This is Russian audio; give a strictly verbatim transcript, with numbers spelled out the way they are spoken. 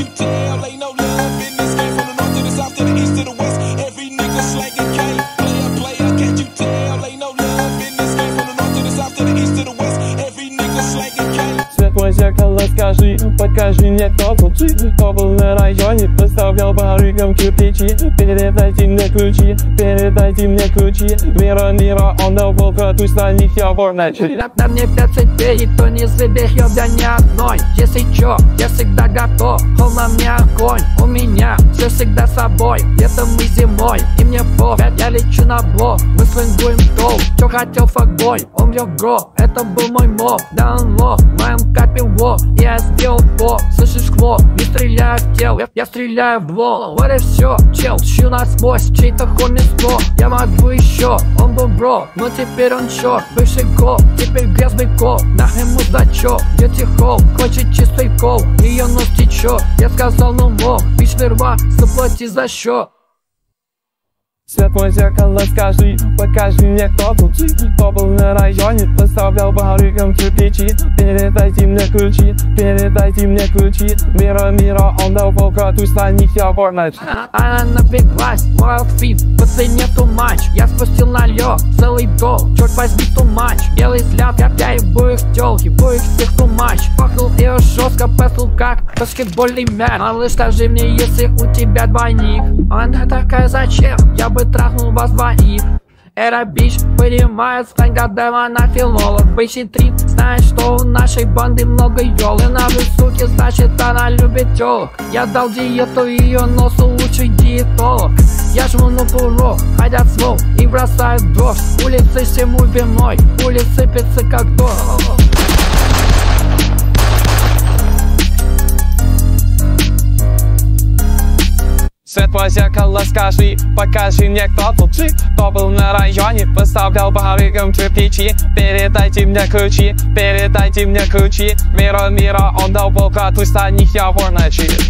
you tell? Ain't no love in this game. From the north to the south to the east to the west, every nigga slanging cane. Player, player, can't you tell? Ain't no love in this game. From the north to the south to the east to the west, every nigga slanging cane. Светлое зеркало, скажи, покажи мне, кто был ты, кто был на районе, поставлял барыгам кирпичи. Передайте мне ключи, передайте мне ключи. Мира, мира, он дал волка, тусь на них я вор начали. Да мне пятьдесят пять, и то не заберет я ни одной. Если чё, я всегда готов, хол на мне огонь. У меня все всегда с собой, летом и зимой. И мне пофиг, я лечу на блок, мы слингуем стол. Чё хотел факбой, он бьет гро, это был мой моб. Да он лох, в моем капе лох, я сделал по. Слышишь хлоп, не стреляю в тело, я, я стреляю в лол. Вот и все, чел, щу насквозь, чей-то хоми сто. Я могу еще, он был бро, но теперь он черт. Бывший гол, теперь грязный кол. Нахрен ему зачет, дети холл, хочет чистый кол. Ее нос течет, я сказал ну мол, бич сперва, заплати за счет. Светлое зеркало, скажи, покажи мне, кто был ты, кто был на районе, поставлял барыгам кирпичи. Передайте мне ключи, передайте мне ключи. Мира, мира, он дал волка, тусь на них я вор начал. Она напряглась, мой аутфит, последний ту матч. Я спустил на лед, целый гол, черт возьми ту матч. Белый взгляд, я, я ебу их тёлки, ебу их всех ту матч. Пахнул ее жестко, пэсл как баскетбольный мяч. Малыш, скажи мне, если у тебя двойник. Она такая, зачем? Я бы трахнул вас двоих. Эра бич понимает, стань годом, она филолог. Бычий трип, знаешь, что у нашей банды много ёл. И на суки, значит она любит тёлок. Я дал диету ее носу, лучший диетолог. Я жму на курок, ходят слов и бросают дрожь. Улицы всему виной, улицы сыпется как дождь. Светлое зеркало, скажи, покажи мне, кто был ты, кто был на районе, поставлял барыгам кирпичи. Передайте мне ключи, передайте мне ключи. Мира, мира, он дал волка, тусь на них я вор начали.